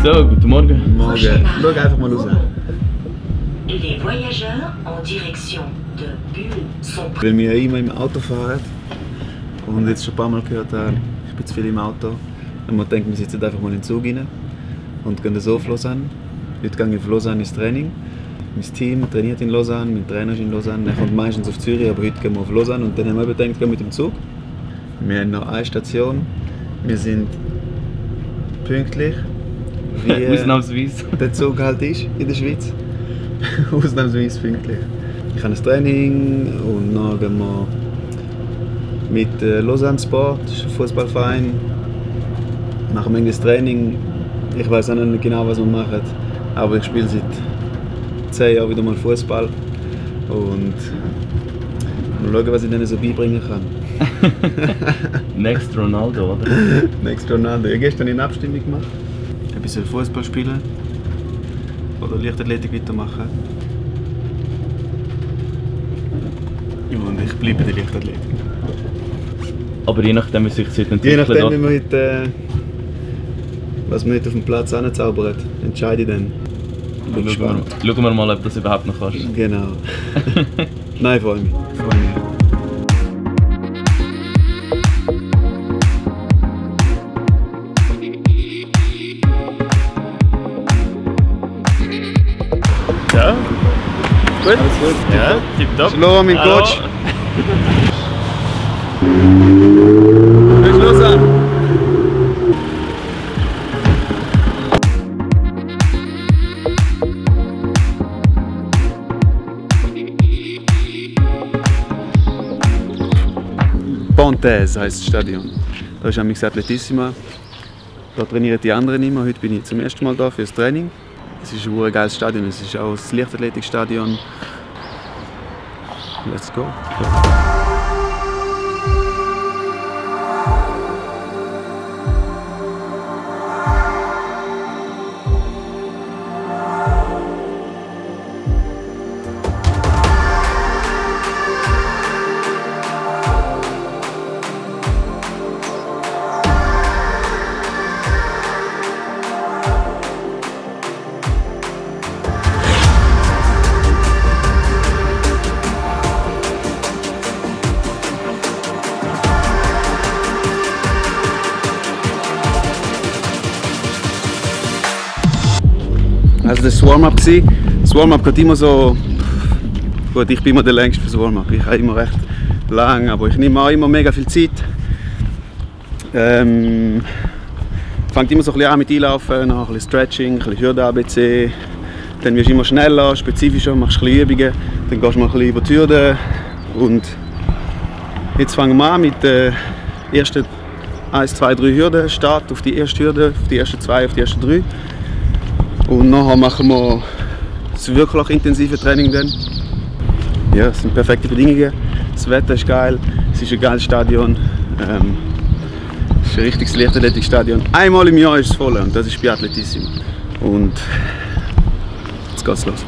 So, guten Morgen. Morgen. Schau einfach mal raus. Les voyageurs en direction de Bulle sont Weil wir ja immer im Auto fahren und jetzt schon ein paar Mal gehört haben, ich bin zu viel im Auto. Und man denkt, wir sitzen einfach mal in den Zug rein und gehen so auf Lausanne. Heute gehe ich auf Lausanne ins Training. Mein Team trainiert in Lausanne, mein Trainer ist in Lausanne. Er kommt meistens auf Zürich, aber heute gehen wir auf Lausanne. Und dann haben wir gedacht, gehen wir mit dem Zug. Wir haben noch eine Station. Wir sind pünktlich, wie Ausnahmsweise. der Zug halt ist in der Schweiz. Ausnahmsweise pünktlich. Ich habe ein Training und dann gehen wir mit Lausanne Sport, das ist ein Fußballverein. Machen wir das Training. Ich weiß auch nicht genau, was wir machen, aber ich spiele seit 10 Jahren wieder mal Fußball und mal schauen, was ich denen so beibringen kann. Next Ronaldo, oder? Next Ronaldo. Ich habe gestern eine Abstimmung gemacht. Ich soll Fußball spielen oder Leichtathletik weitermachen. Und ich bleibe bei der Leichtathletik. Aber je nachdem, wie sich es heute Je entwickelt. nachdem, wie man heute, was man heute auf dem Platz anzaubert, entscheide ich dann. Bin gespannt. Schauen wir mal, ob das überhaupt noch kannst. Genau. Nein, ich freue mich. Ich freue mich. Ja? Gut? Alles gut? Ja, tipptopp. Hallo, mein Hallo. Coach. Los an! Pontes heisst das Stadion. Da ist nämlich das Atletissima. Da trainieren die anderen immer. Heute bin ich zum ersten Mal da für das Training. Es ist ein geiles Stadion. Es ist auch das Leichtathletikstadion. Let's go. Also das war Warm-up. Das Warm-up geht immer so. Gut, ich bin immer der längste fürs Warm-up. Ich habe immer recht lang, aber ich nehme auch immer mega viel Zeit. Fängt immer so ein bisschen an mit Einlaufen, dann ein bisschen Stretching, ein bisschen Hürden ABC. Dann wirst du immer schneller, spezifischer, machst ein bisschen Übungen, dann gehst du mal ein bisschen über die Hürden. Und jetzt fangen wir an mit den ersten 1, 2, 3 Hürden. Start auf die erste Hürde, auf die ersten 2, auf die ersten 3. Und nachher machen wir das wirklich intensive Training dann. Ja, es sind perfekte Bedingungen. Das Wetter ist geil, es ist ein geiles Stadion. Es ist ein richtiges Leichtathletikstadion. Einmal im Jahr ist es voll und das ist bei Atletissima. Und jetzt geht's los.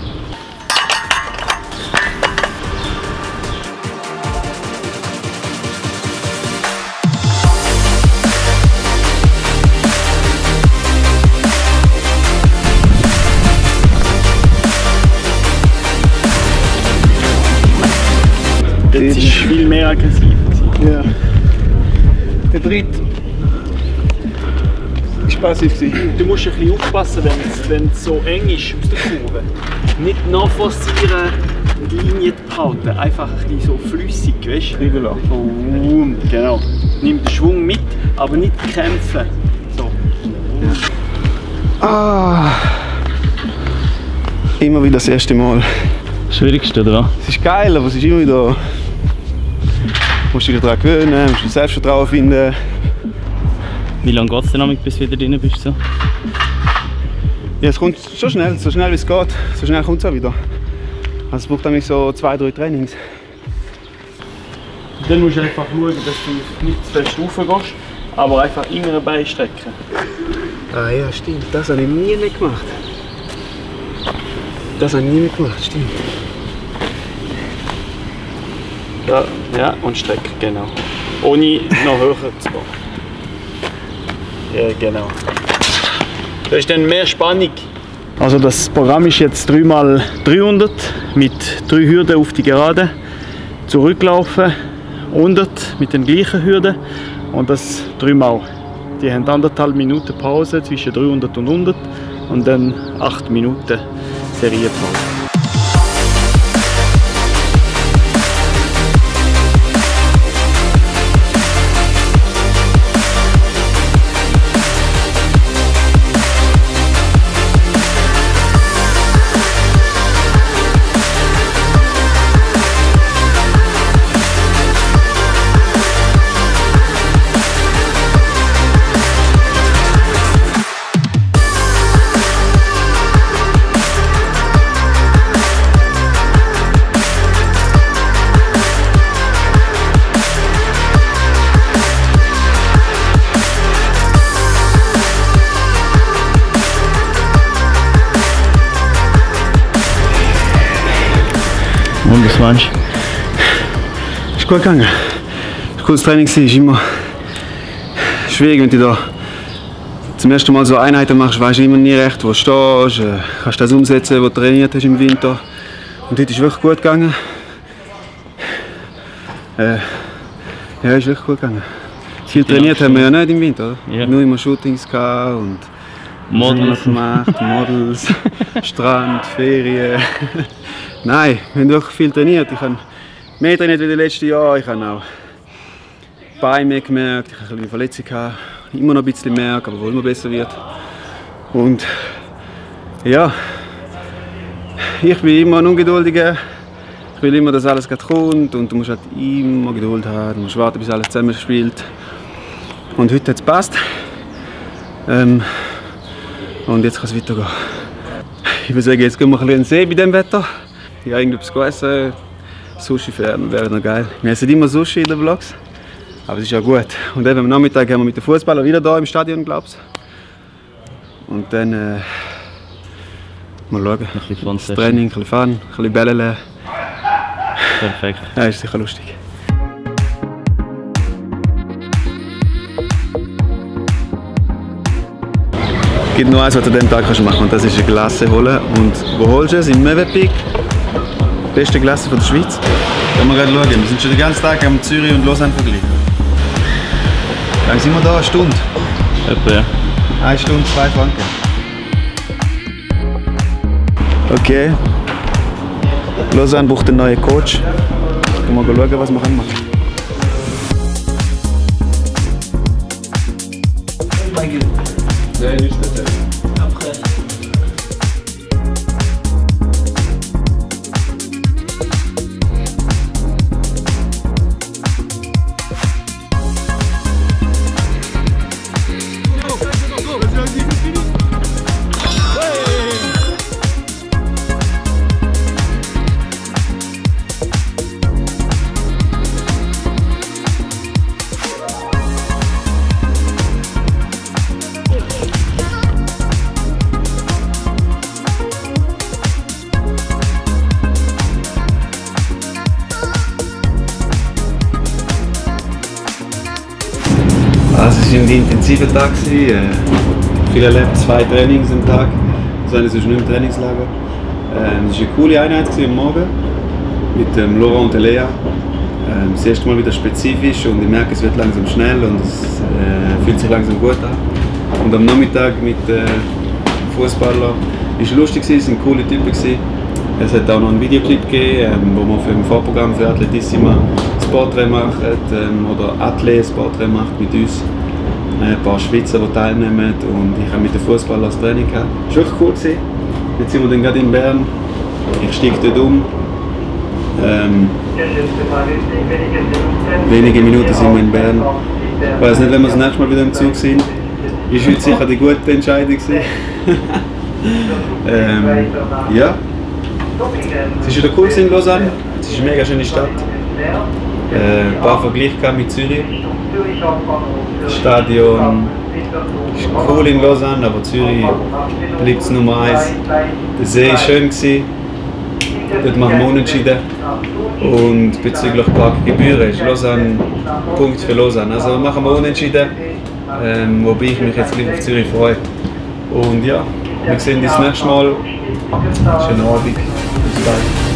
Jetzt ist es viel mehr aggressiv. Ja. Der dritte ist passiv. Du musst ein bisschen aufpassen, wenn es so eng ist aus der Kurve. Nicht nachforcieren, die Linie behalten. Einfach ein bisschen so flüssig, weißt du? Boom, genau. Nimm den Schwung mit, aber nicht kämpfen. So. Ah. Immer wieder das erste Mal. Schwierigste, oder? Es ist geil, aber es ist immer wieder. Du musst dich daran gewöhnen, musst Selbstvertrauen finden. Wie lange geht es denn, bis du wieder drin bist? So? Ja, es kommt so schnell wie es geht. So schnell kommt es auch wieder. Also es braucht nämlich so 2, 3 Trainings. Dann musst du einfach schauen, dass du nicht zu fest raufgehst, aber einfach innere Bein strecken. Ah ja, stimmt. Das habe ich nie mehr gemacht. Das habe ich nie mehr gemacht, stimmt. Ja, ja, und strecken, genau. Ohne noch höher zu gehen. Ja, genau. Da ist dann mehr Spannung. Also das Programm ist jetzt 3x300 mit 3 Hürden auf die Gerade. Zurücklaufen, 100 mit den gleichen Hürden und das 3x. Die haben 1,5 Minuten Pause zwischen 300 und 100 und dann 8 Minuten Serienpause. Und was meinst du? Ist gut gegangen. Ein cooles Training war. Ist immer schwierig, wenn du da zum ersten Mal so Einheiten machst, weißt du immer nie recht, wo du stehst. Kannst das umsetzen, was du trainiert hast im Winter. Und heute ist es wirklich gut gegangen. Ja, ist wirklich gut gegangen. Viel trainiert haben wir ja nicht im Winter, oder? Ja. Nur immer Shootings und Models gemacht, Models, Strand, Ferien. Nein, wir haben wirklich viel trainiert. Ich habe mehr trainiert als in den letzten Jahren. Ich habe auch Beine mehr gemerkt, ich habe eine Verletzung gehabt. Immer noch ein bisschen merken, aber wo immer besser wird. Und ja, ich bin immer ein Ungeduldiger. Ich will immer, dass alles gerade kommt und du musst halt immer Geduld haben. Du musst warten, bis alles zusammenspielt. Und heute hat es gepasst. Und jetzt kann es weitergehen. Ich würde sagen, jetzt gehen wir ein bisschen in den See bei diesem Wetter. Ja, irgendetwas essen. Sushi wäre noch geil. Wir essen immer Sushi in den Vlogs. Aber es ist ja gut. Und eben am Nachmittag haben wir mit den Fußballern wieder hier im Stadion, glaubst du. Und dann mal schauen. Ein bisschen das Training, ein bisschen fahren, ein bisschen bellen. Perfekt. Ja, ist sicher lustig. Es gibt nur eins, was du an diesem Tag machen kannst, und das ist eine Glasse holen. Und wo holst du es? Im Möwenpick. Beste Glasse von der Schweiz. Können wir gerade schauen. Wir sind schon den ganzen Tag am Zürich und Lausanne verglichen. Wie lange sind wir da? Eine Stunde? Etwa, ja. 1 Stunde, 2 Franken. Okay. Lausanne braucht einen neuen Coach. Können wir schauen, was wir machen können. Es war ein intensiver Tag. Viel erlebt, 2 Trainings am Tag. Das eine ist nicht im Trainingslager. Es war eine coole Einheit am Morgen mit Laurent und Lea. Das erste Mal wieder spezifisch und ich merke, es wird langsam schnell und es fühlt sich langsam gut an. Und am Nachmittag mit Fußballern war es lustig, es waren coole Typen. Es hat auch noch einen Videoclip gegeben, wo man für ein Vorprogramm für Atletissima das Porträt macht oder Athlete das Porträt macht mit uns. Ein paar Schweizer, die teilnehmen und ich habe mit den Fußballern das Training gehabt. Das war wirklich cool. Jetzt sind wir dann gerade in Bern. Ich steige dort um. Wenige Minuten sind wir in Bern. Ich weiß nicht, wenn wir das nächste Mal wieder im Zug sind. Ist heute sicher die gute Entscheidung. Ja. Es war wieder cool in Lausanne. Es ist eine mega schöne Stadt. Ein paar Vergleiche mit Zürich. Das Stadion ist cool in Lausanne, aber Zürich bleibt es Nummer 1. Der See war schön. Dort machen wir unentschieden. Und bezüglich Parkgebühren ist Lausanne Punkt für Lausanne. Also machen wir unentschieden, wobei ich mich jetzt gleich auf Zürich freue. Und ja, wir sehen uns das nächste Mal. Schönen Abend. Bis bald.